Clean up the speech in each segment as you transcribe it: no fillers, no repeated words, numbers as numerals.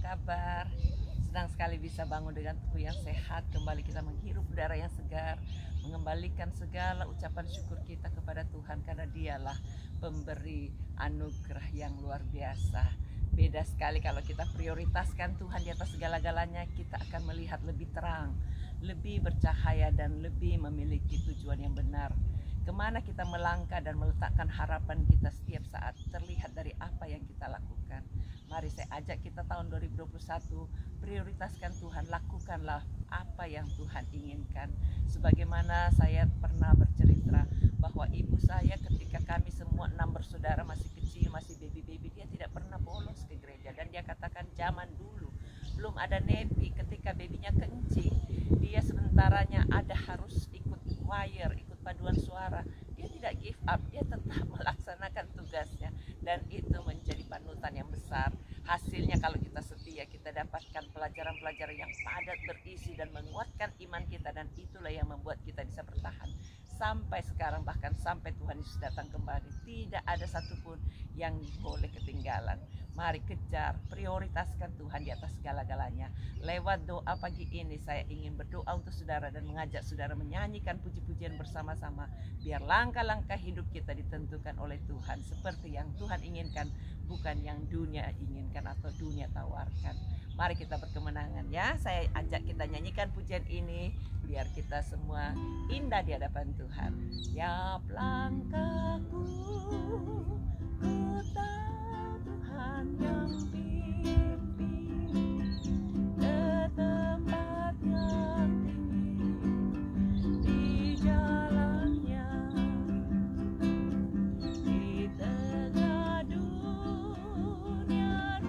kabar? Senang sekali bisa bangun dengan tubuh yang sehat. Kembali kita menghirup udara yang segar, mengembalikan segala ucapan syukur kita kepada Tuhan, karena Dialah pemberi anugerah yang luar biasa. Beda sekali kalau kita prioritaskan Tuhan di atas segala-galanya, kita akan melihat lebih terang, lebih bercahaya, dan lebih memiliki tujuan yang benar. Kemana kita melangkah dan meletakkan harapan kita setiap saat terlihat dari apa yang kita lakukan. Mari saya ajak kita tahun 2021, prioritaskan Tuhan, lakukanlah apa yang Tuhan inginkan. Sebagaimana saya pernah bercerita bahwa ibu saya ketika kami semua 6 bersaudara masih kecil, masih baby-baby, dia tidak pernah bolos ke gereja. Dan dia katakan zaman dulu belum ada nepi, ketika babynya kencing, dia sementaranya ada harus ikut choir, ikut paduan suara. Dia tidak give up, dia tetap melaksanakan tugasnya, dan itu menjadi panutan yang besar. Hasilnya kalau kita setia, kita dapatkan pelajaran-pelajaran yang padat, berisi, dan menguatkan iman kita, dan itulah yang membuat kita bisa bertahan sampai sekarang, bahkan sampai Tuhan Yesus datang kembali. Tidak ada satupun yang boleh ketinggalan. Mari kejar, prioritaskan Tuhan di atas segala-galanya. Lewat doa pagi ini saya ingin berdoa untuk saudara dan mengajak saudara menyanyikan puji-pujian bersama-sama, biar langkah-langkah hidup kita ditentukan oleh Tuhan seperti yang Tuhan inginkan, bukan yang dunia inginkan atau dunia tawarkan. Mari kita berkemenangan ya. Saya ajak kita nyanyikan pujian ini biar kita semua indah di hadapan Tuhan. Tiap langkahku ku tahu Tuhan yang pimpin ke tempat yang tinggi di jalannya, di tengah dunia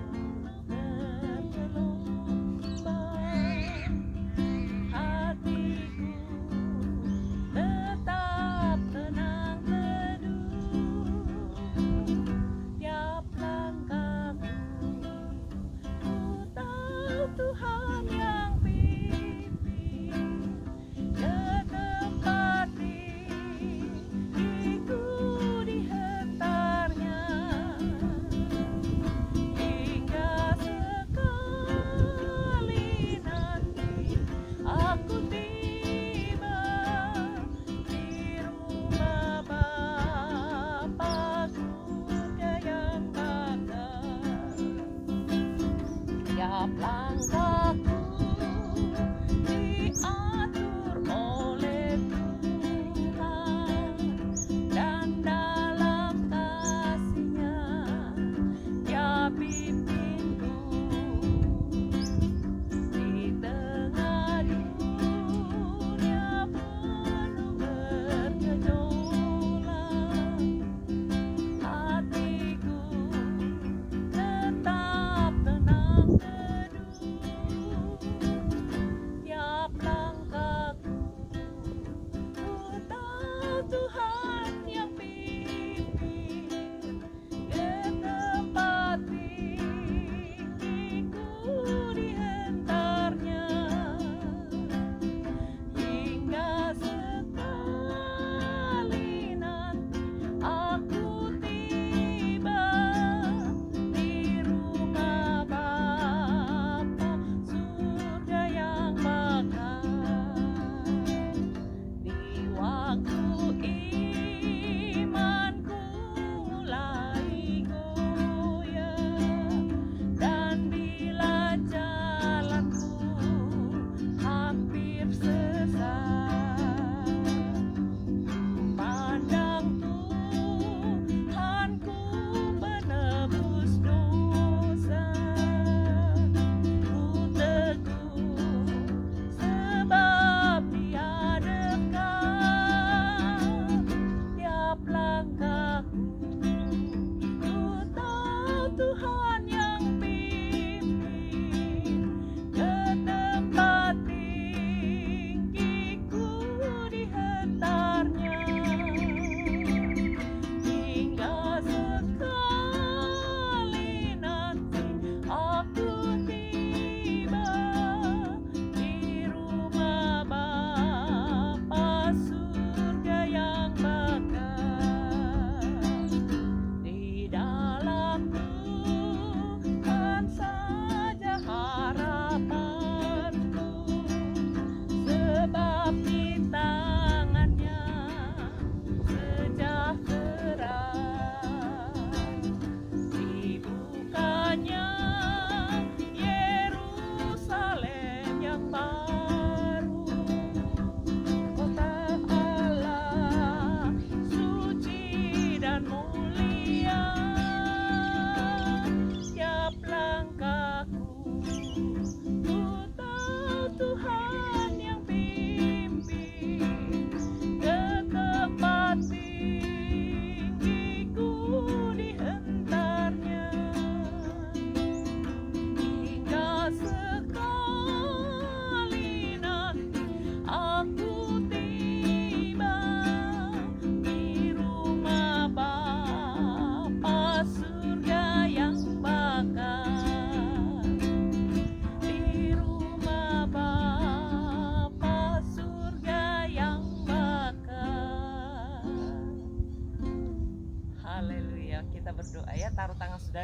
bergelombang, hatiku tetap tenang teduh. Tiap langkahku ku tahu Tuhan yang pimpin ke tempat tinggiku di hentarnya, hingga sekali nanti aku tiba di rumah Bapa surga yang bakal. Tiap langkahku diatur oleh Tuhan, dan dalam kasih-Nya Dia pimpinku di tengah dunia penuh bergejolak. Hatiku tetap tenang teduh.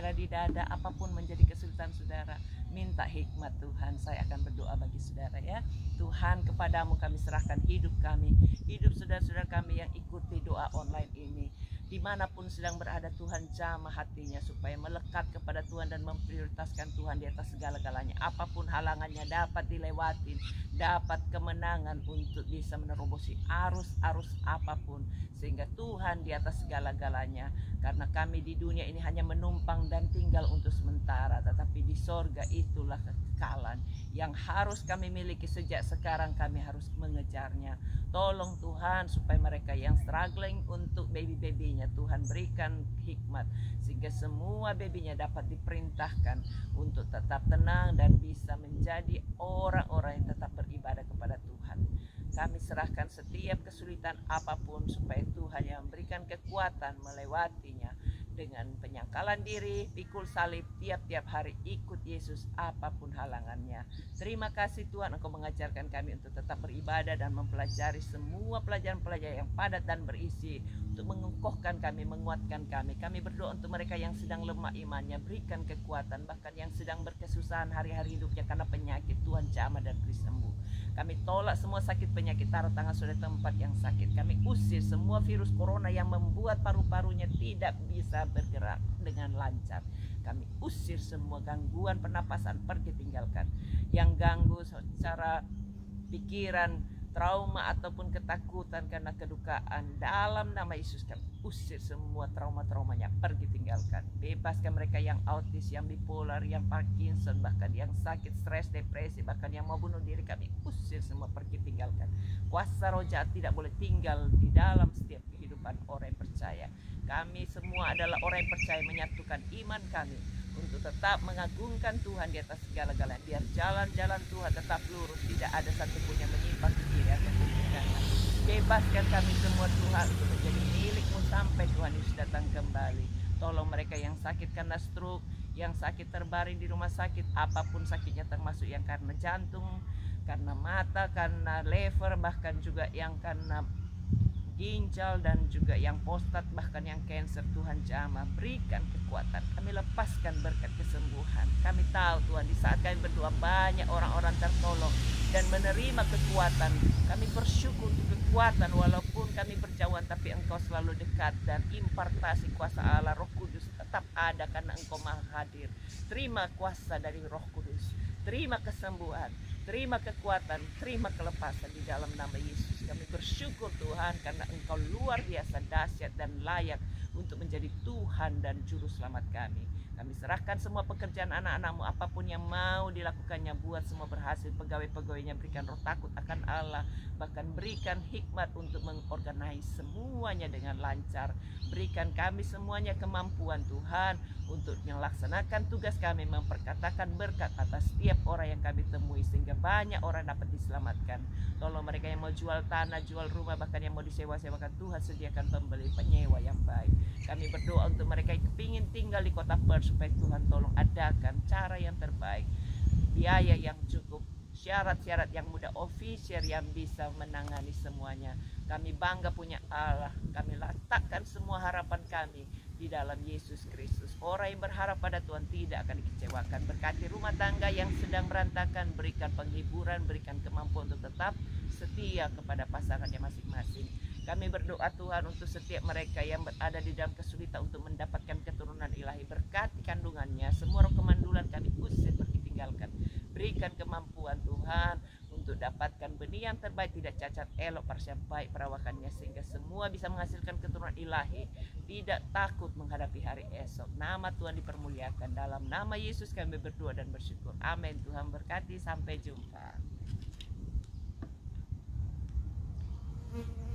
saudara di dada, apapun menjadi kesulitan saudara, minta hikmat Tuhan. Saya akan berdoa bagi saudara ya. Tuhan, kepadamu kami serahkan hidup kami, hidup saudara-saudara kami yang ikuti doa online ini. Dimanapun sedang berada, Tuhan jamah hatinya supaya melekat kepada Tuhan dan memprioritaskan Tuhan di atas segala-galanya. Apapun halangannya dapat dilewatin, dapat kemenangan untuk bisa menerobosi arus-arus apapun, sehingga Tuhan di atas segala-galanya. Karena kami di dunia ini hanya menumpang dan tinggal untuk sementara, tetapi di sorga itulah kekekalan yang harus kami miliki. Sejak sekarang kami harus mengejarnya. Tolong Tuhan supaya mereka yang struggling untuk baby-babynya, Tuhan berikan hikmat sehingga semua babynya dapat diperintahkan untuk tetap tenang dan bisa menjadi orang-orang yang tetap beribadah kepada Tuhan. Kami serahkan setiap kesulitan apapun supaya Tuhan yang memberikan kekuatan melewatinya dengan penyangkalan diri, pikul salib tiap-tiap hari, ikut Yesus apapun halangannya. Terima kasih Tuhan, Engkau mengajarkan kami untuk tetap beribadah dan mempelajari semua pelajaran-pelajaran yang padat dan berisi untuk mengukuhkan kami, menguatkan kami. Kami berdoa untuk mereka yang sedang lemah imannya, berikan kekuatan, bahkan yang sedang berkesusahan hari-hari hidupnya karena penyakit, Tuhan jamah dan beri sembuh. Kami tolak semua sakit penyakit, taruh tangan saudara tempat yang sakit. Kami usir semua virus corona yang membuat paru-parunya tidak bisa bergerak dengan lancar. Kami usir semua gangguan pernapasan, pergi tinggalkan. Yang ganggu secara pikiran, trauma ataupun ketakutan karena kedukaan, dalam nama Yesus kami usir semua trauma-traumanya, pergi tinggalkan. Bebaskan mereka yang autis, yang bipolar, yang Parkinson, bahkan yang sakit stres, depresi, bahkan yang mau bunuh diri, kami usir semua, pergi tinggalkan. Kuasa roh jahat tidak boleh tinggal di dalam setiap kehidupan orang yang percaya. Kami semua adalah orang yang percaya, menyatukan iman kami untuk tetap mengagungkan Tuhan di atas segala-galanya. Biar jalan-jalan Tuhan tetap lurus, tidak ada satupun yang menyimpang ke kiri ataupun ke kanan. Bebaskan kami semua Tuhan untuk menjadi milik-Mu sampai Tuhan Yesus datang kembali. Tolong mereka yang sakit karena stroke, yang sakit terbaring di rumah sakit, apapun sakitnya, termasuk yang karena jantung, karena mata, karena liver, bahkan juga yang karena ginjal dan juga yang prostat, bahkan yang cancer, Tuhan jamah, berikan kekuatan. Kami lepaskan berkat kesembuhan. Kami tahu Tuhan, di saat kami berdoa banyak orang-orang tertolong dan menerima kekuatan. Kami bersyukur untuk kekuatan, walaupun kami berjauhan tapi Engkau selalu dekat, dan impartasi kuasa Allah Roh Kudus tetap ada karena Engkau maha hadir. Terima kuasa dari Roh Kudus, terima kesembuhan, terima kekuatan, terima kelepasan di dalam nama Yesus. Kami bersyukur Tuhan karena Engkau luar biasa dahsyat dan layak untuk menjadi Tuhan dan Juru Selamat kami. Kami serahkan semua pekerjaan anak-anak-Mu, apapun yang mau dilakukannya, buat semua berhasil. Pegawai-pegawainya berikan roh takut akan Allah, bahkan berikan hikmat untuk mengorganize semuanya dengan lancar. Berikan kami semuanya kemampuan Tuhan untuk melaksanakan tugas kami, memperkatakan berkat atas setiap orang yang kami temui, sehingga banyak orang dapat diselamatkan. Tolong mereka yang mau jual tanah, jual rumah, bahkan yang mau disewa-sewakan, Tuhan sediakan pembeli, penyewa yang baik. Kami berdoa untuk mereka yang ingin tinggal di kota Perth, supaya Tuhan tolong adakan cara yang terbaik, biaya yang cukup, syarat-syarat yang mudah, ofisial yang bisa menangani semuanya. Kami bangga punya Allah. Kami letakkan semua harapan kami di dalam Yesus Kristus. Orang yang berharap pada Tuhan tidak akan dikecewakan. Berkati rumah tangga yang sedang berantakan, berikan penghiburan, berikan kemampuan untuk tetap setia kepada pasangannya masing-masing. Kami berdoa Tuhan untuk setiap mereka yang berada di dalam kesulitan untuk mendapatkan keturunan ilahi. Berkati kandungannya, semua roh kemandulan kami usir, pergi tinggalkan. Berikan kemampuan Tuhan untuk dapatkan benih yang terbaik, tidak cacat, elok, parsial, baik perawakannya, sehingga semua bisa menghasilkan keturunan ilahi, tidak takut menghadapi hari esok. Nama Tuhan dipermuliakan. Dalam nama Yesus kami berdoa dan bersyukur. Amin. Tuhan berkati. Sampai jumpa.